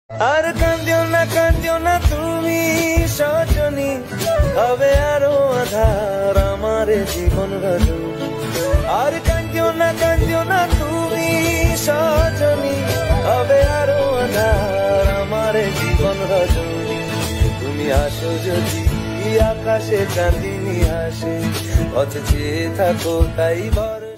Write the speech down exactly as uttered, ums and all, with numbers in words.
আর কান্দিও না কান্দিও না তুমি সজনী, হবে আরো আধার আমার জীবন রজনী। আর কান্দিও না কান্দিও না তুমি সজনী, হবে আরো আধার আমার জীবন রজনী। তুমি আসো যদি আকাশে চাঁদিনী আসে, পথ চেয়ে থাকো তাই বড়